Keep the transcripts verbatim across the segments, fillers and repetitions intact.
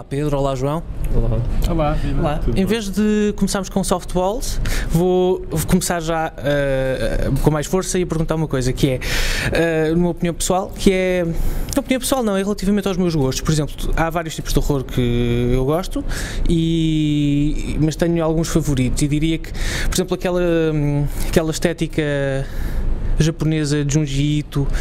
Pedro, olá João. Olá. Olá. Olá. Em vez de começarmos com softballs, vou, vou começar já uh, com mais força e perguntar uma coisa, que é, uh, numa opinião pessoal, que é, uma opinião pessoal não, é relativamente aos meus gostos. Por exemplo, há vários tipos de horror que eu gosto, e, mas tenho alguns favoritos, e diria que, por exemplo, aquela, aquela estética japonesa de Junji Ito uh,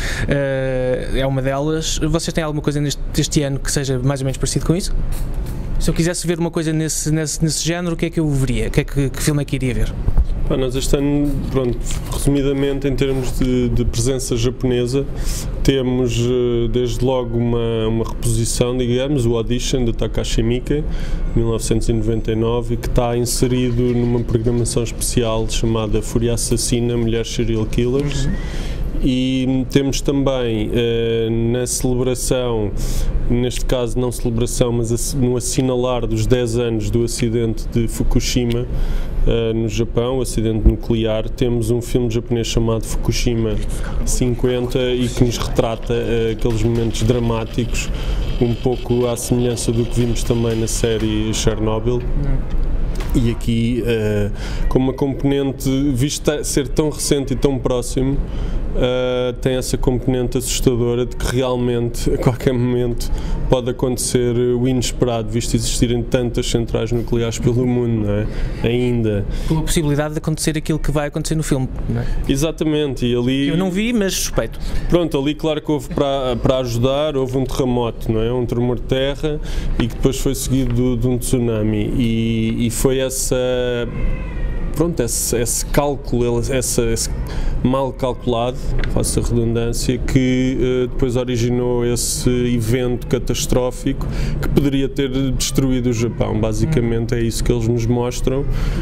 é uma delas. Vocês têm alguma coisa neste, deste ano que seja mais ou menos parecido com isso? Se eu quisesse ver uma coisa nesse, nesse, nesse género, o que é que eu veria? Que, é que, que filme é que iria ver? Pá, nós este ano, pronto, resumidamente, em termos de, de presença japonesa, temos desde logo uma, uma reposição, digamos, o Audition, de Takashi Miike, mil novecentos e noventa e nove, que está inserido numa programação especial chamada Fúria Assassina, Mulheres Serial Killers. Uhum. E temos também uh, na celebração, neste caso não celebração, mas no assinalar dos dez anos do acidente de Fukushima, uh, no Japão, o acidente nuclear, temos um filme japonês chamado Fukushima cinquenta e que nos retrata uh, aqueles momentos dramáticos, um pouco à semelhança do que vimos também na série Chernobyl. E aqui, uh, com uma componente, visto ser tão recente e tão próximo, uh, tem essa componente assustadora de que realmente, a qualquer momento, pode acontecer o inesperado, visto existirem tantas centrais nucleares pelo mundo, não é? Ainda. Com a possibilidade de acontecer aquilo que vai acontecer no filme, não é? Exatamente, e ali... Eu não vi, mas suspeito. Pronto, ali claro que houve para, para ajudar, houve um terremoto, não é? Um tremor de terra, e que depois foi seguido de, de um tsunami, e, e foi essa... Pronto, esse, esse cálculo, esse, esse mal calculado, faço a redundância, que uh, depois originou esse evento catastrófico que poderia ter destruído o Japão. Basicamente é isso que eles nos mostram.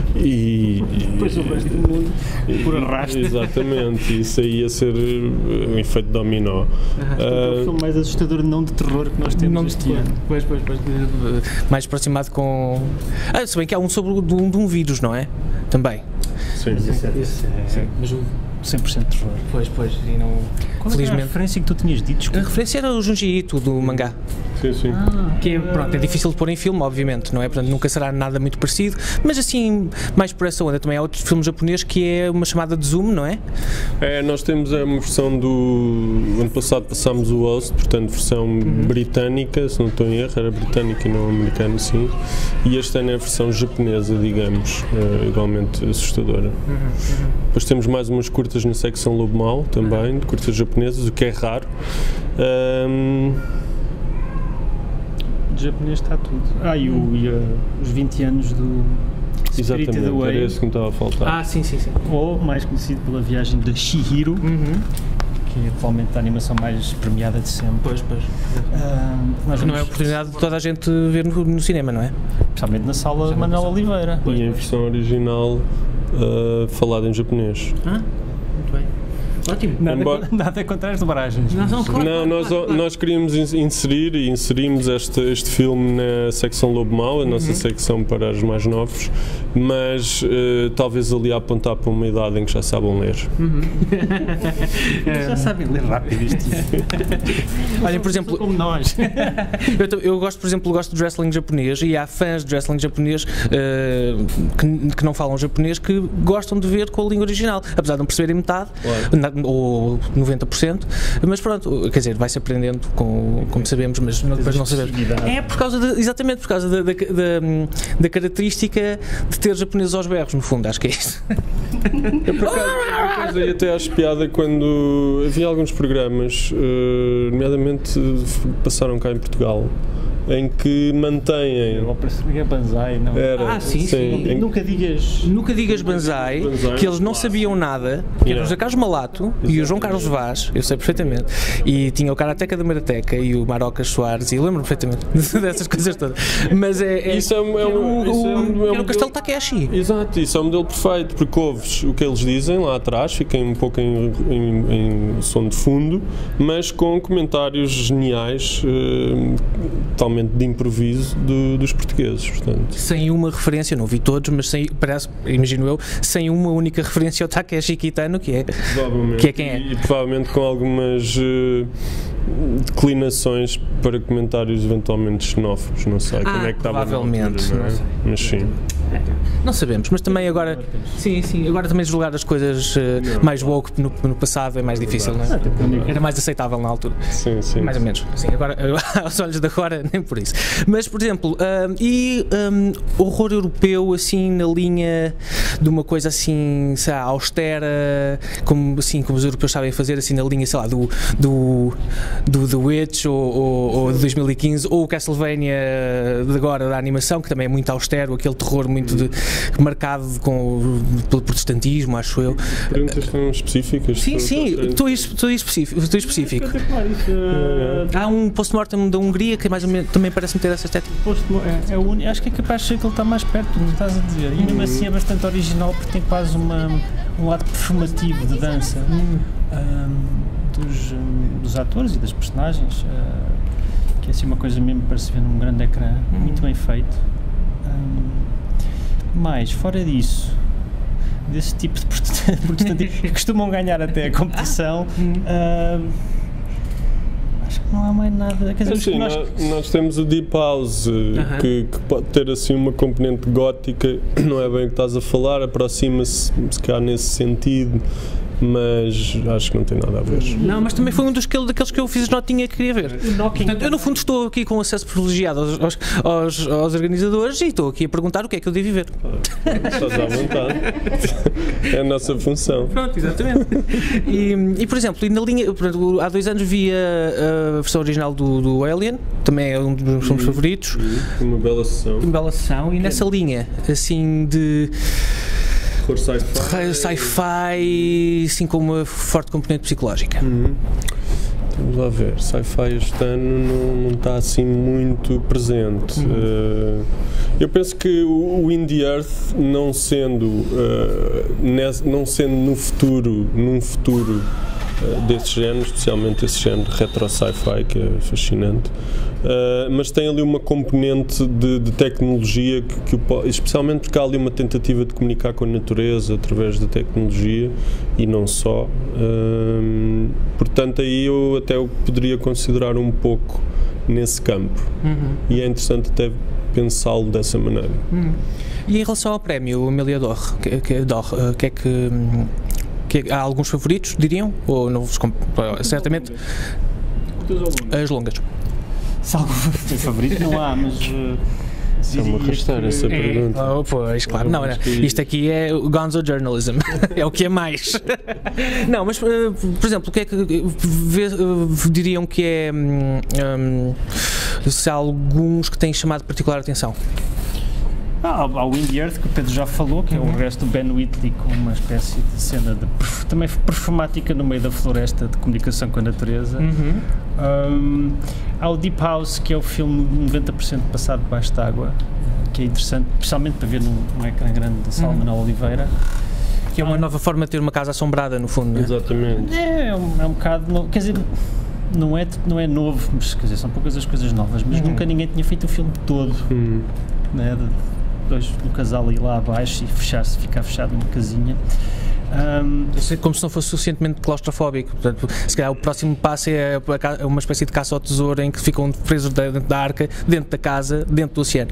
E depois o resto do mundo, por arrasto. Exatamente, isso aí ia ser um efeito dominó. Uh, é o filme mais assustador, não de terror, que nós temos não este ano. Pois, pois, pois, mais aproximado com... Ah, se bem que há um sobre de um, de um vírus, não é? Também. Sim, mas esse é, esse é, sim. Mas o cem por cento terror. Pois, pois, e não... Qual felizmente... é a referência que tu tinhas dito? Desculpa. A referência era o Junji Ito, do mangá. Sim, sim. Ah, que é, pronto, é difícil de pôr em filme, obviamente, não é? Portanto, nunca será nada muito parecido, mas assim, mais por essa onda. Também há outros filmes japoneses que é uma chamada de Zoom, não é? É, nós temos uma versão do... ano passado passámos o Host, portanto, versão uhum. britânica, se não estou em erro, era britânica e não americana, sim. E este ano é a versão japonesa, digamos, uh, igualmente assustadora. Uhum. Uhum. Depois temos mais umas curtas na secção Lobo Mau, também, de curtas japonesas, o que é raro. Um, De japonês está tudo. Ah, e, o, e uh, os vinte anos do Spirited Exatamente, Away. era esse que me estava a faltar. Ah, sim, sim, sim. Ou mais conhecido pela viagem de Chihiro, uhum. que é atualmente a animação mais premiada de sempre. Pois, pois. Uh, nós não é a oportunidade de toda a gente ver no, no cinema, não é? Especialmente na sala de Manuel Oliveira. E em versão original, uh, falada em japonês. Ah, muito bem. Ótimo. Nada, Embora... nada contra as dobragens. Não, não, claro, não nós, claro, claro. nós queríamos inserir e inserimos este, este filme na secção Lobo Mau, a uhum. nossa secção para os mais novos, mas uh, talvez ali a apontar para uma idade em que já sabem ler. Uhum. Já sabem ler rápido isto. Olhem, por exemplo, como nós. eu, eu gosto, por exemplo, gosto de wrestling japonês, e há fãs de wrestling japonês uh, que, que não falam japonês, que gostam de ver com a língua original, apesar de não perceberem metade. Claro. Ou noventa por cento, mas pronto, quer dizer, vai-se aprendendo, com, como sabemos, mas não, depois não sabemos. É por causa de, exatamente por causa da, da, da, da característica de ter japoneses aos berros, no fundo, acho que é isso. Eu por acaso eu até acho piada quando havia alguns programas, uh, nomeadamente passaram cá em Portugal, em que mantêm... Eu percebi a Banzai, não? Era, ah, sim, sim. sim. Em... Nunca digas... Nunca digas Banzai, Banzai que eles não sabiam nada, que era o José Carlos Malato e o João Carlos Vaz, eu sei perfeitamente, e tinha o Karateka da Marateca e o Marocas Soares, e eu lembro perfeitamente dessas coisas todas. Mas é... é isso é, um, é, um, o, isso é, um, é um o Castelo Takeshi. Exato, isso é um modelo perfeito, porque ouves o que eles dizem lá atrás, fiquem um pouco em, em, em som de fundo, mas com comentários geniais, uh, totalmente de improviso do, dos portugueses, portanto. Sem uma referência, não vi todos, mas sem, parece, imagino eu, sem uma única referência ao Takeshi Kitano, que é, que é quem é. E, e provavelmente com algumas uh, declinações para comentários eventualmente xenófobos, não sei Ah, como é que estava na altura, provavelmente, não é? não sei. Mas sim. Não sabemos, mas também agora, sim, sim, agora também julgar as coisas uh, mais woke no, no passado é mais difícil, não é? Era mais aceitável na altura. Sim, sim. Mais ou menos. Sim, agora, aos olhos de agora, nem por isso. Mas, por exemplo, um, e um, horror europeu, assim, na linha de uma coisa assim, sei lá, austera, como, assim, como os europeus sabem fazer, assim, na linha, sei lá, do, do, do The Witch ou, ou, ou de dois mil e quinze, ou o Castlevania de agora, da animação, que também é muito austero, aquele terror muito de, marcado com, pelo protestantismo, acho eu. Perguntas tão específicas? Sim, sim, estou específico. Estou específico. Há um post-mortem da Hungria que mais ou menos também parece-me ter essa estética. É, é o, acho que é capaz de ser que ele está mais perto do que estás a dizer. E mesmo assim é bastante original porque tem quase uma, um lado performativo de dança um, dos, um, dos atores e das personagens, uh, que é assim uma coisa mesmo para se ver num grande ecrã, muito bem feito. Um, mas, fora disso, desse tipo de protestantismo que costumam ganhar até a competição, uh, acho que não há mais nada. Quer dizer, assim, nós... nós temos o Deep House, uh-huh. que, que pode ter assim uma componente gótica, não é bem o que estás a falar, aproxima-se se calhar nesse sentido, mas acho que não tem nada a ver. Não, mas também foi um dos daqueles que eu fiz notinha que queria ver. Portanto, eu no fundo estou aqui com acesso privilegiado aos, aos, aos, aos organizadores e estou aqui a perguntar o que é que eu devo ver. Estás à vontade. É a nossa função. Pronto, exatamente. E, e por exemplo, e na linha, portanto, há dois anos vi a, a versão original do, do Alien, também é um dos meus filmes favoritos. Uma bela sessão. Uma bela sessão, e nessa linha, assim, de sci-fi, sci-fi, assim com uma forte componente psicológica. Uhum. Vamos lá ver, sci-fi este ano não, não está assim muito presente. Uhum. Uh, eu penso que o, o In the Earth, não sendo, uh, nesse, não sendo no futuro, num futuro uh, desse género, especialmente esse género retro sci-fi, que é fascinante, uh, mas tem ali uma componente de, de tecnologia, que, que, especialmente porque há ali uma tentativa de comunicar com a natureza através da tecnologia e não só. Uh, portanto, aí eu até eu poderia considerar um pouco nesse campo. Uhum. E é interessante até pensá-lo dessa maneira. Uhum. E em relação ao prémio Amélia Dor, que, que, Dor, que é que, que há alguns favoritos, diriam? Ou não vos comp... certamente as longas. Se algum favorito não há, mas uh, é uma rasteira essa é, pergunta. Oh, pois, claro. Não, não, isto aqui é Gonzo Journalism. É o que é mais. Não, mas, uh, por exemplo, o que é que vê, uh, diriam que é um, se há alguns que têm chamado particular atenção? Ah, há o In the Earth, que o Pedro já falou, que é o resto do Ben Wheatley com uma espécie de cena de, também performática no meio da floresta, de comunicação com a natureza. Uhum. Um, há o Deep House, que é o filme noventa por cento passado debaixo d'água, que é interessante, especialmente para ver num, num ecrã grande de Salman uhum. Oliveira. Que é uma nova forma de ter uma casa assombrada, no fundo, não é? Exatamente. É, é um, é um bocado, não, quer dizer, não é, não é novo, mas quer dizer, são poucas as coisas novas, mas uhum. nunca ninguém tinha feito o filme todo, uhum. né, de, dois do casal ir lá abaixo e fechar-se, ficar fechado numa casinha. Um, Como se não fosse suficientemente claustrofóbico. Portanto, se calhar o próximo passo é uma espécie de caça ao tesouro em que ficam presos dentro da arca, dentro da casa, dentro do oceano.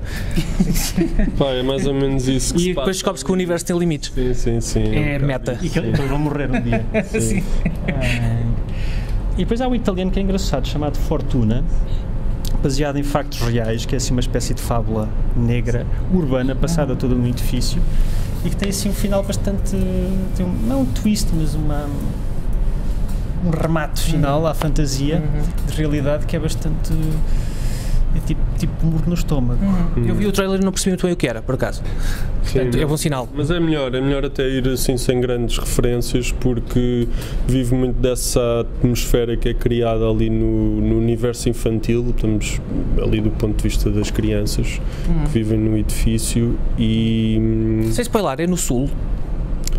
Pá, é mais ou menos isso que e se depois descobre-se que o universo tem limites. Sim, sim, sim. É, é um meta. E que eles vão morrer um dia. Sim. Sim. Um, e depois há um italiano que é engraçado, chamado Fortuna, baseado em factos reais, que é assim uma espécie de fábula negra, urbana, passada toda num edifício, e que tem assim um final bastante, tem um, não um twist, mas uma, um remate final uhum. à fantasia, uhum. de realidade, que é bastante, é tipo, tipo murro no estômago. Uhum. Eu vi o trailer e não percebi muito bem o que era, por acaso. Sim, portanto, é bom sinal. Mas é melhor, é melhor até ir assim sem grandes referências, porque vive muito dessa atmosfera que é criada ali no, no universo infantil. Estamos ali do ponto de vista das crianças uhum. que vivem no edifício e... Sem spoiler, é no sul?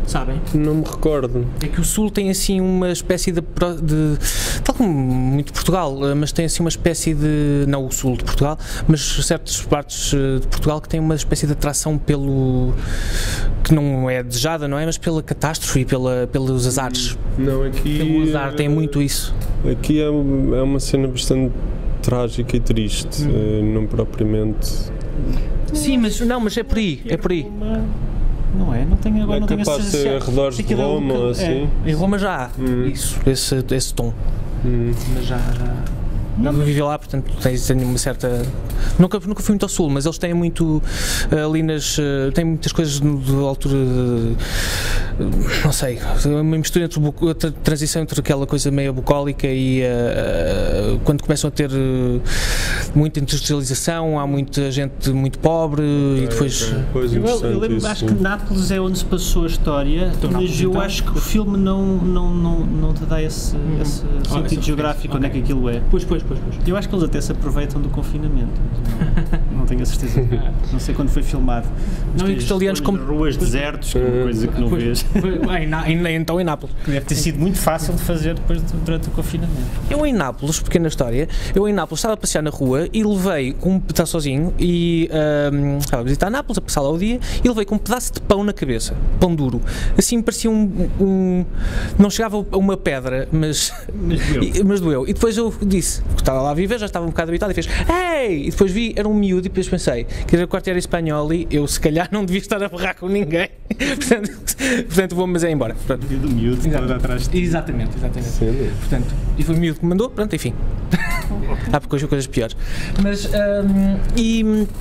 sabem? Não me recordo. É que o Sul tem assim uma espécie de, de tal como muito Portugal, mas tem assim uma espécie de, não o Sul de Portugal, mas certas partes de Portugal que têm uma espécie de atração pelo, que não é desejada, não é? Mas pela catástrofe e pela, pelos azares. Não, aqui... Pelo azar, tem muito isso. Aqui é, é uma cena bastante trágica e triste, hum. não propriamente... Sim, mas não, mas é por aí, é por aí. Não é? Não tenho agora, é não tenho capaz de ser arredores de Roma ou assim? É. Em Roma já há hum. isso, esse, esse tom. Hum. Mas já, já... Não vivi lá, portanto tenho uma certa... Nunca, nunca fui muito ao Sul, mas eles têm muito ali nas... têm muitas coisas de altura... De, não sei, uma mistura entre a transição entre aquela coisa meio bucólica e uh, quando começam a ter uh, muita industrialização, há muita gente muito pobre é, e depois... É, eu, eu lembro, acho que Nápoles é onde se passou a história, então, mas Nápoles, eu então? acho que o filme não, não, não, não te dá esse, hum. esse oh, sentido geográfico, okay. Onde é que aquilo é. Pois, pois, pois, pois. Eu acho que eles até se aproveitam do confinamento. Não, não tenho a certeza. Não sei quando foi filmado. Não, e os italianos como ruas, desertos, que é uma coisa que não pois, vês. Em, então em Nápoles. Deve ter sido muito fácil de fazer depois de, durante o confinamento. Eu em Nápoles, pequena história, eu em Nápoles estava a passear na rua e levei com estava sozinho e um, estava a visitar Nápoles, a passar lá o dia e levei com um pedaço de pão na cabeça, pão duro. Assim parecia um, um não chegava a uma pedra, mas mas doeu. E, mas doeu. E depois eu disse, porque estava lá a viver, já estava um bocado habituado e fez "Ei!" E depois vi, era um miúdo e depois pensei que era quarto era espanhol e eu se calhar não devia estar a berrar com ninguém. portanto, portanto vou, mas é embora. Pronto. Do miúdo que estava atrás de ti. Exatamente, exatamente. Sim. Portanto, e foi o miúdo que me mandou, pronto, enfim. Há coisas, coisas piores. Mas, um, e,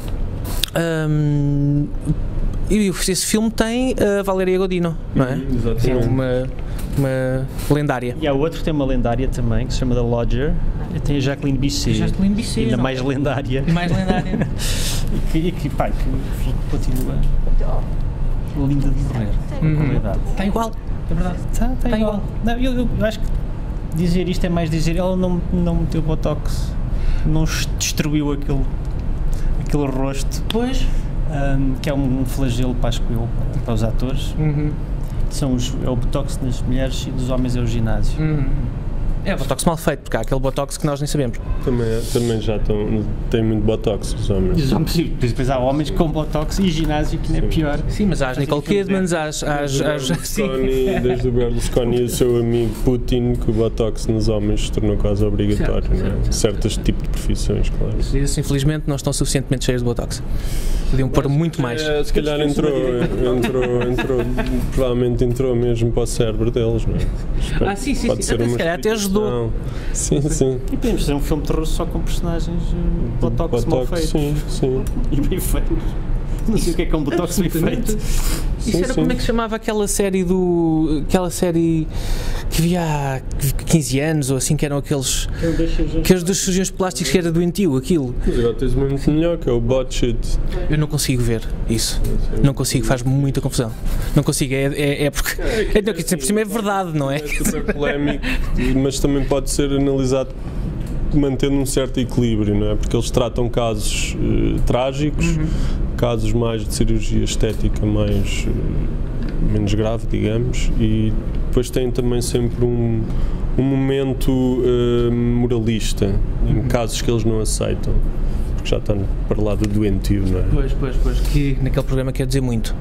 um, e esse filme tem a Valeria Godino, não é? Exatamente. É uma, uma lendária. E há outro que tem uma lendária também, que se chama The Lodger, e tem a Jacqueline Bisset. Jacqueline Bisset. Ainda mais lendária. E mais lendária. e que, e que, pá, que continua linda de morrer. Uhum. Está igual, é verdade. Está, está, está igual. igual. Não, eu, eu acho que dizer isto é mais dizer, ela não, não meteu botox, não destruiu aquele, aquele rosto. Pois. Um, que é um flagelo, para, acho eu, para os atores. Uhum. São os, é o botox das mulheres e dos homens é o ginásio. Uhum. É o botox mal feito, porque há aquele botox que nós nem sabemos. Também, também já estão, tem muito botox os homens. Os homens sim, depois há homens com botox e ginásio que não é pior. Sim, mas há as Nicole Kidman, às... Desde o Berlusconi e o seu amigo Putin, que o botox nos homens se tornou quase obrigatório, certo, não é? Certo, certos certo. tipos de profissões, claro. Isso, infelizmente, não estão suficientemente cheios de botox. Podiam pôr muito mais. É, se calhar entrou, entrou, entrou, provavelmente entrou mesmo para o cérebro deles, não é? Espero, ah, sim, sim, sim. Se calhar até ajudou. Sim, sim. E podemos fazer um filme de terror só com personagens uh, botox, botox mal feitos. Sim, sim. E bem feitos. Não sei o que é que é um botox bem feito. Isso era, como é que se chamava aquela série do... aquela série que havia há quinze anos ou assim, que eram aqueles... que eram dos cirurgiões plásticos, que era doentio, aquilo. Mas agora tens uma muito melhor, que é o Botched. Eu não consigo ver isso. Não consigo, faz muita confusão. Não consigo, é, é, é porque... É, é, que, por cima é verdade, não é? É super polémico, mas também pode ser analisado mantendo um certo equilíbrio, não é? Porque eles tratam casos uh, trágicos, uhum. casos mais de cirurgia estética mais uh, menos grave, digamos, e depois têm também sempre um, um momento uh, moralista, uhum. em casos que eles não aceitam, porque já estão para lá do doentio, não é? Pois, pois, pois, que naquele programa quer dizer muito.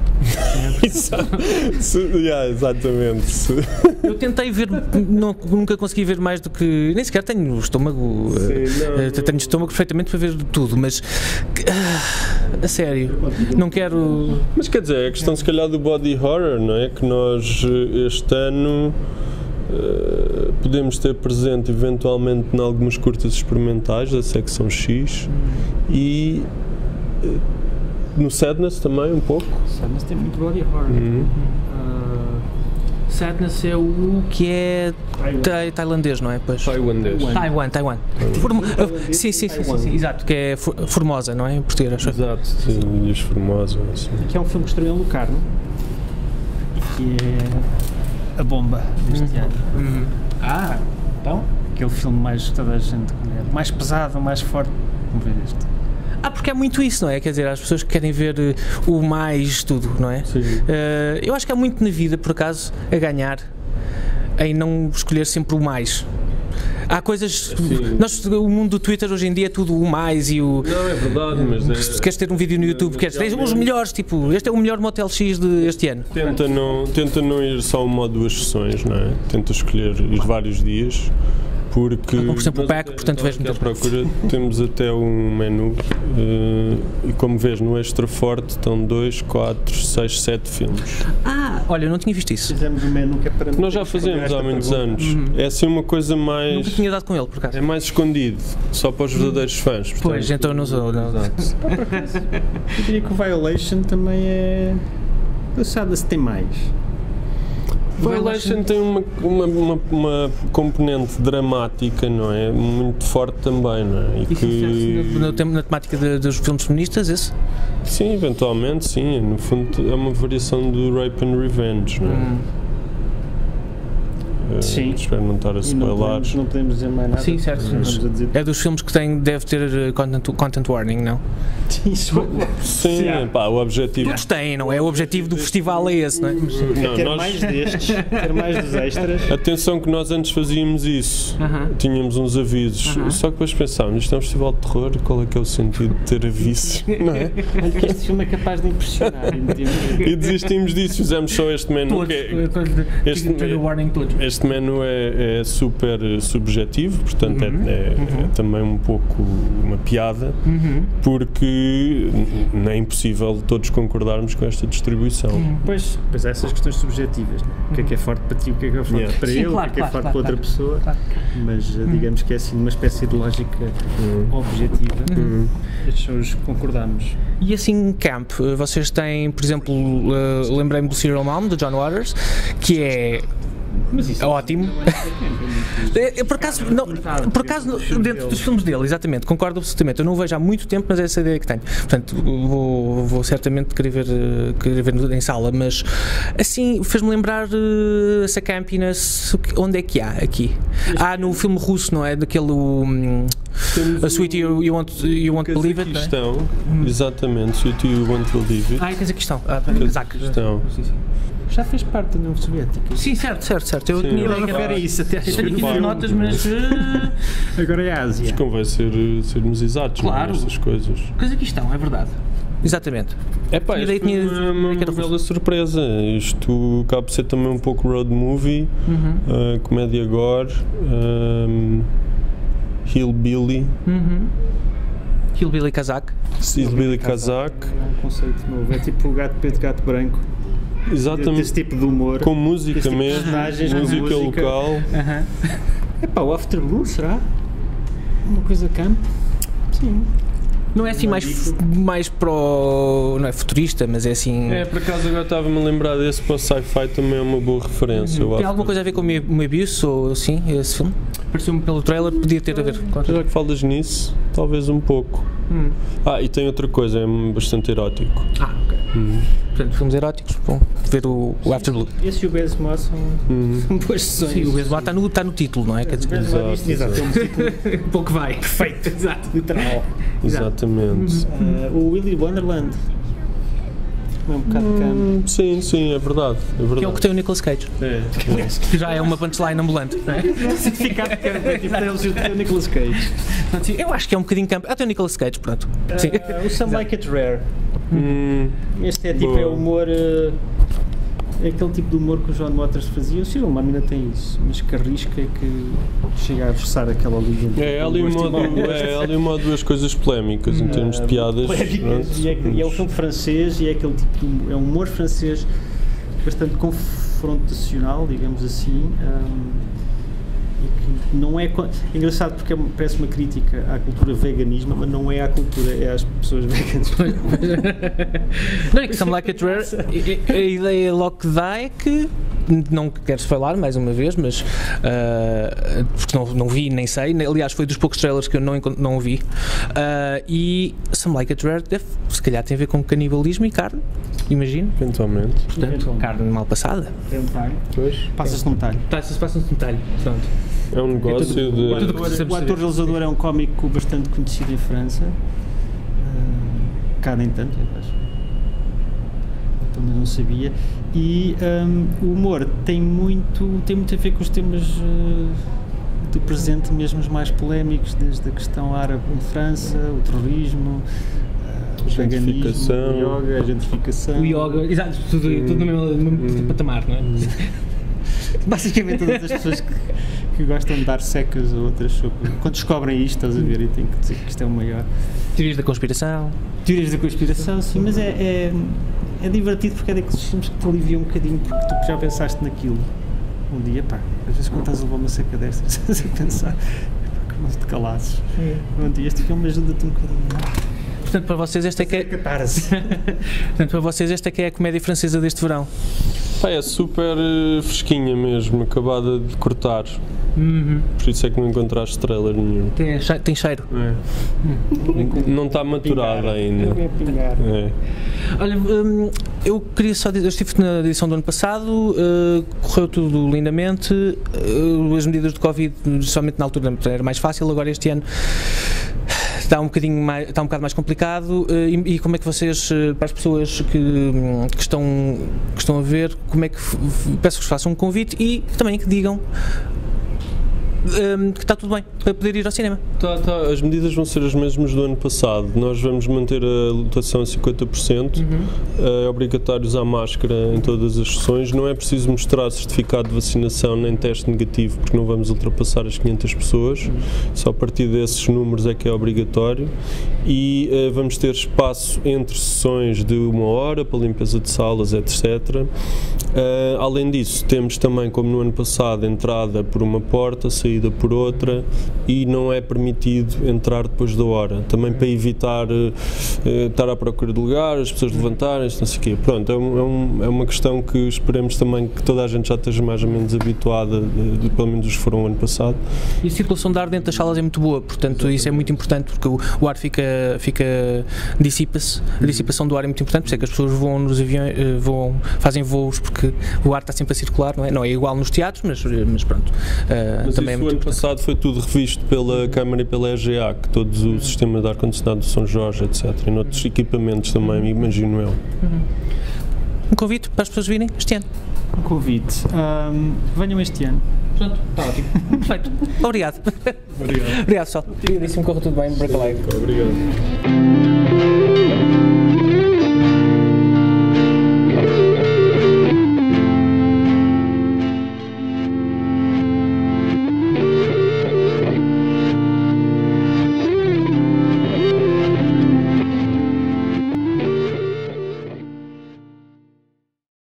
yeah, exatamente. Eu tentei ver, não, nunca consegui ver mais do que, nem sequer tenho o estômago, Sim, não, uh, tenho o estômago perfeitamente para ver tudo, mas uh, a sério, não quero... Mas quer dizer, é a questão se calhar do body horror, não é? Que nós este ano uh, podemos ter presente eventualmente em algumas curtas experimentais da secção X e uh, no Sadness também um pouco. Sadness tem muito body horror. Uhum. Uh, Sadness é o que é ta tailandês, não é? Pois. Taiwanês. Taiwan, Taiwan. Formo uh, sim, sim, sim, sim, sim, exato, que é for Formosa, não é? Em português, acho. Exato, sim, Ilhas Formosa. Assim. Que é um filme que estreou em Locarno e que é a bomba deste uhum. ano. Uhum. Ah, então? Aquele filme mais toda a gente conhece, mais pesado, mais forte. Vamos ver este. Ah, porque é muito isso, não é? Quer dizer, as pessoas que querem ver uh, o mais tudo, não é? Sim. Uh, eu acho que há muito na vida, por acaso, a ganhar em não escolher sempre o mais. Há coisas. Nós, o mundo do Twitter hoje em dia é tudo o mais e o. Não, é verdade, mas. É, se queres ter um vídeo no YouTube, queres ter os melhores, tipo, este é o melhor Motel X deste ano. Tenta não, tenta não ir só uma ou duas sessões, não é? Tenta escolher ir vários dias. Porque, por exemplo, o pack, portanto, vês muita procura. Temos até um menu uh, e, como vês, no Extra Forte estão dois, quatro, seis, sete filmes. Ah, olha, eu não tinha visto isso. Fizemos um menu que é para. Nós já fazemos há muitos pergunta. anos. Uhum. É assim uma coisa mais. Nunca tinha dado com ele, por acaso. É mais escondido, só para os verdadeiros fãs. Portanto, pois, então não sou. Não. Eu diria que o Violation também é. Passada se tem mais. Violation tem uma, uma, uma, uma componente dramática, não é? Muito forte também, não é? E, e que... na, na, na temática de, dos filmes feministas, esse? Sim, eventualmente, sim. No fundo é uma variação do Rape and Revenge, não é? Hum. Uh, sim. Espero não estar a spoiler. Não podemos, não podemos dizer mais nada. Sim, certo. Dizer... É dos filmes que tem, deve ter content, content warning, não? Isso. Sim, pá, o objetivo. Todos têm, não é? O objetivo do festival é esse, não é? Não, ter nós... mais destes, ter mais dos extras. Atenção que nós antes fazíamos isso, uh-huh. tínhamos uns avisos, uh-huh. só que depois pensámos, isto é um festival de terror, qual é que é o sentido de ter avisos? Não é? Olha que este filme é capaz de impressionar. E desistimos disso, fizemos só este menu. Todos, que é, este, este, este menu é, é super subjetivo, portanto uh-huh. é, é, uh-huh. é também um pouco uma piada, uh-huh. porque não é impossível todos concordarmos com esta distribuição. Hum, pois, pois há essas questões subjetivas, não é? O que é que é forte para ti, o que é que é forte yeah. para Sim, ele, claro, o que é que é claro, forte claro, para outra claro, pessoa, claro. mas hum. digamos que é assim uma espécie de lógica hum. objetiva. Hum. Estes são os que concordamos. E assim, Camp, vocês têm, por exemplo, uh, lembrei-me do Serial Mom, de John Waters, que é Mas isso ótimo. É, é, por acaso, não, por acaso dentro dos filmes dele, exatamente, concordo absolutamente. Eu não o vejo há muito tempo, mas é essa ideia que tenho. Portanto, vou, vou certamente querer ver, querer ver em sala, mas assim fez-me lembrar uh, essa campiness. Onde é que há aqui? Há no filme russo, não é? Daquele um, A Sweetie You, you Won't, you won't Believe It. Questão, é? Exatamente, Sweetie You Won't Believe It. Ah, quer dizer, questão. Ah, questão. Já fez parte da União Soviética. Sim, certo, certo, certo. Eu Sim, tinha ideia que era isso. Até eu tenho aqui as notas, mas. Agora é a Ásia. Mas convém ser, sermos exatos, claro. Nestas coisas. Coisa que estão, é verdade. Exatamente. É pá, isto tinha, é uma, uma bela surpresa. Isto acaba por ser também um pouco road movie, uhum. uh, comédia gore, um, Hillbilly. Uhum. Hillbilly Kazakh. Hillbilly Kazakh. É um conceito novo. É tipo o gato preto, gato branco. Exatamente. Desse tipo de humor. Com música tipo mesmo. Música, música local. Uhum. É pá, o After Blue, será? Uma coisa camp? Sim. Não é assim mais, mais pro. Não é futurista, mas é assim. É, por acaso agora estava-me a lembrar desse para o sci-fi, também é uma boa referência. Uhum. Tem alguma coisa a ver com o Moebius ou assim, esse filme? Pareceu-me pelo trailer, podia ter a ver. Já que falas nisso, talvez um pouco. Hum. Ah, e tem outra coisa, é bastante erótico. Ah, ok. Hum. Portanto, filmes eróticos, bom, ver o, o After Blue. Esse e o Besmois são, hum. são boas sessões. Sim, o Besmois está no, tá no título, não é? Quer dizer, exato, exato. exato. É um título pouco vai. Perfeito, exato, literal. Exatamente. Uh, o Willy Wonderland. É um bocado hum, de sim, sim, é verdade, é verdade. Que é o que tem o Nicolas Cage. É. Que já é uma punchline ambulante. Não é? Significado que é tipo tem o Nicolas Cage. Eu acho que é um bocadinho campo. Ah, tem o Nicolas Cage, pronto. Uh, sim. Uh, o Some Like It Rare. Hum, este é tipo, boa. É humor. Uh, é aquele tipo de humor que o John Waters fazia. O Cyril Mami ainda tem isso, mas que arrisca é que chega a forçar aquela liga. É, ali uma, é ali uma ou duas coisas polémicas em termos de piadas. Polémicas, e, é, e é um filme francês e é aquele tipo de é um humor francês bastante confrontacional, digamos assim. Um, e que não é, é engraçado porque parece uma crítica à cultura veganismo, mas não é à cultura, é às pessoas veganas. Não é que Some Like It Rare, a ideia logo que dá é que, não quero falar mais uma vez, mas uh, porque não, não vi nem sei, aliás foi dos poucos trailers que eu não, não vi, uh, e Some Like It Rare deve, se calhar tem a ver com canibalismo e carne, imagino. Eventualmente. Portanto, Eventualmente. Carne mal passada. Tem um talho. Pois. Passa-se num talho. Passa-se num talho, pronto. É um negócio é tudo, de... O ator, o ator realizador é um cómico bastante conhecido em França. cá nem tanto, eu acho. Pelo menos não sabia. E um, o humor tem muito, tem muito a ver com os temas uh, do presente, mesmo os mais polémicos, desde a questão árabe em França, o terrorismo, uh, o veganismo, o yoga, a gentrificação. O yoga, exato, tudo, hum. tudo no mesmo, no mesmo hum. patamar, não é? Hum. Basicamente todas as pessoas que, que gostam de dar secas ou outras sobre, quando descobrem isto, estás a ver, e têm que dizer que isto é o maior. Teorias da conspiração. Teorias da conspiração, sim, mas é, é, é divertido porque é daqueles filmes que te aliviam um bocadinho, porque tu já pensaste naquilo um dia, pá, às vezes quando estás a levar uma seca destas, estás a pensar, pá, como te calasses. Um dia este filme ajuda-te um bocadinho. Portanto, para vocês esta é que é... Portanto, para vocês esta é que é a comédia francesa deste verão. Pá, é super fresquinha mesmo, acabada de cortar. Uhum. Por isso é que não encontraste trailer nenhum. Tem, tem cheiro. É. Não está maturada ainda. É. Olha, hum, eu queria só dizer, eu estive na edição do ano passado, uh, correu tudo lindamente, uh, as medidas de Covid, somente na altura era mais fácil, agora este ano está um bocadinho mais, está um bocado mais complicado. Uh, e, e como é que vocês, uh, para as pessoas que, que, estão, que estão a ver, como é que peço que vos façam um convite e também que digam Um, que está tudo bem para poder ir ao cinema. Tá, tá. As medidas vão ser as mesmas do ano passado. Nós vamos manter a lotação a cinquenta por cento, uhum. É obrigatório usar máscara em todas as sessões, não é preciso mostrar certificado de vacinação nem teste negativo porque não vamos ultrapassar as quinhentas pessoas, uhum. Só a partir desses números é que é obrigatório e uh, vamos ter espaço entre sessões de uma hora para limpeza de salas, etcétera. Uh, além disso, temos também, como no ano passado, entrada por uma porta, saída por outra e não é permitido entrar depois da hora, também para evitar uh, estar à procura de lugar, as pessoas levantarem-se, não sei o quê. Pronto, é, um, é, um, é uma questão que esperemos também que toda a gente já esteja mais ou menos habituada, de, de, pelo menos os que foram o ano passado. E a circulação de ar dentro das salas é muito boa, portanto isso é muito importante porque o, o ar fica, fica dissipa-se, a dissipação do ar é muito importante, por isso é que as pessoas voam nos aviões, voam, fazem voos porque o ar está sempre a circular, não é? Não é igual nos teatros, mas, mas pronto, uh, mas também é o ano passado foi tudo revisto pela Câmara e pela E G A, que todos o sistema de ar-condicionado de São Jorge, etcétera. E noutros equipamentos também, imagino eu. Um convite para as pessoas virem este ano? Um convite. Um, venham este ano. Pronto, está ótimo. Perfeito. Obrigado. Obrigado. Obrigado, pessoal. Obrigadíssimo, corre tudo bem. Obrigado. Obrigado.